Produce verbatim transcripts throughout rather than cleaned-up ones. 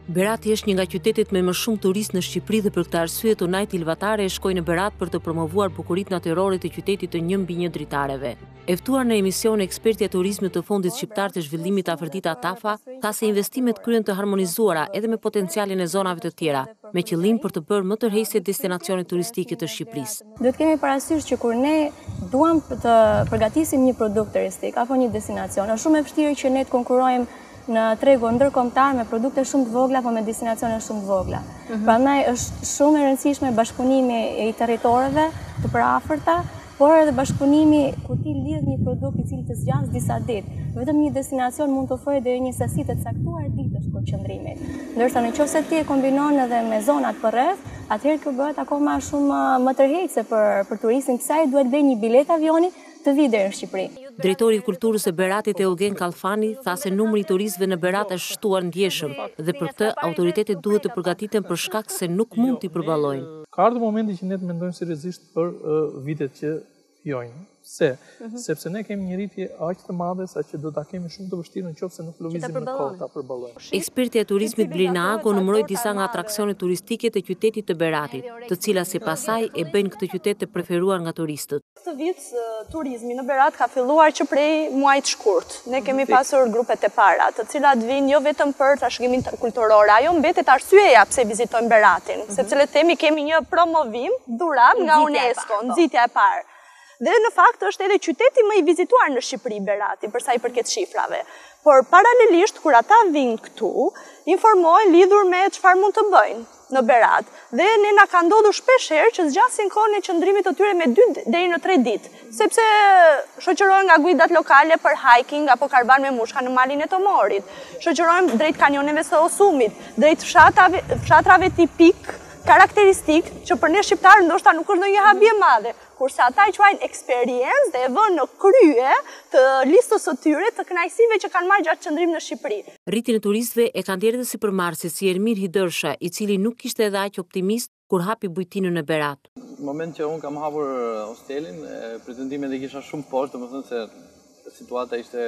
Berati është një nga qytetet me më shumë turistë në Shqipëri dhe për këtë arsye tonajt ilvatare e shkojnë në Berat për të promovuar bukuritë natyrore të qytetit të një mbi një dritareve. E ftuar në emision ekspertja e turizmit të Fondit Shqiptar të Zhvillimit Afërdita Tafa tha se investimet kryen të harmonizuara edhe me potencialin e zonave të tjera, me qëllim për të bërë më tërheqëse destinacionet turistike të Shqipërisë. Duhet kemi parasysh që kur ne duam të përgatisim një produkt turistik apo një destinacion, është shumë e vështirë që ne të konkurrojmë në tregun ndërkombëtar me produkte shumë të vogla apo me destinacione shumë të vogla. Mm-hmm. Prandaj është shumë e rëndësishme bashkëpunimi i territoreve të përafërta, por edhe bashkëpunimi ku ti lidh një produkt i cili të zgjas disa ditë. Vetëm një destinacion mund të ofrojë deri një sasi të caktuar ditësh për qëndrimit. Ndërsa nëse ti e kombinon edhe me zonat përreth, atëherë kjo bëhet akoma shumë më tërheqëse për për turistin, pse ai duhet bëjë një biletë avioni të vi deri në Shqipëri. Drejtori i kulturës së Beratit Eugen Kallfani tha se numri i turistëve në Berat është shtuar ndjeshëm dhe për këtë autoritetet duhet të përgatiten për shkak se nuk mund t'i përballojnë. Ka ardhur momenti që ne të mendojmë seriozisht për uh, vitet që vijojnë. Se, mm-hmm. sepse ne kemi një rritje aq të madhe sa që do ta kemi shumë të vështirë nëse nuk lëvizim në kohë ta përballojmë. Ekspertja e turizmit Blerina Ago numëroi disa nga atraksionet turistike të qytetit të Beratit, të cilat sipas saj e bëjnë këtë qytet të preferuar nga turistët. Këtë vit turizmi në Berat ka filluar që prej muajit shkurt. Ne kemi pasur grupet e para, të cilat vijnë jo vetëm për trashëgimin kulturor, ajo mbetet arsyeja pse vizitojnë Beratin, mm-hmm. sepse le të themi kemi një promovim dhurat nga UNESCO, nxitja e parë. Dhe në fakt është edhe qyteti më i vizituar në Shqipëri Berati, për sa i përket shifrave. Por paralelisht, kur ata vinë këtu, informojnë lidhur me çfarë mund të bëjnë në Berat. Dhe ne na ka ndodhur shpesh herë që zgjasin kohën e qëndrimit të tyre me dy deri në tre ditë, sepse shoqërohen nga guidat lokale për hiking apo karvan me mushka në malin e Tomorit. Shoqërohen drejt kanjoneve së Osumit, drejt fshatrave, fshatrave tipik, karakteristik, që për ne shqiptarë ndoshta nuk është ndonjë habi e madhe, kurse ata i quajnë experiencë dhe e vënë në krye të listës së tyre të kënaqësive që kanë marrë gjatë qëndrimit në Shqipëri. Rritjen e turistëve e kanë ndjerë edhe sipërmarrësit si Ermir Hidërsha, i cili nuk ishte edhe aq optimist kur hapi bujtinën në Berat. Në moment që unë kam hapur hostelin, pretendimet e kisha shumë poshtë, domethënë se situata ishte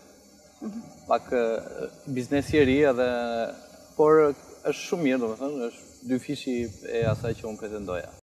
pak biznesjeri edhe por është shumë mirë, domethënë është dy fishi e asaj që unë pretendoja.